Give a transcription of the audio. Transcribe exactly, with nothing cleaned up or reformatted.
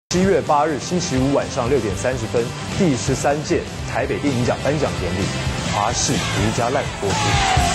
七月八日星期五晚上六点三十分，第十三届台北电影奖颁奖典礼，华视独家 Live 播出。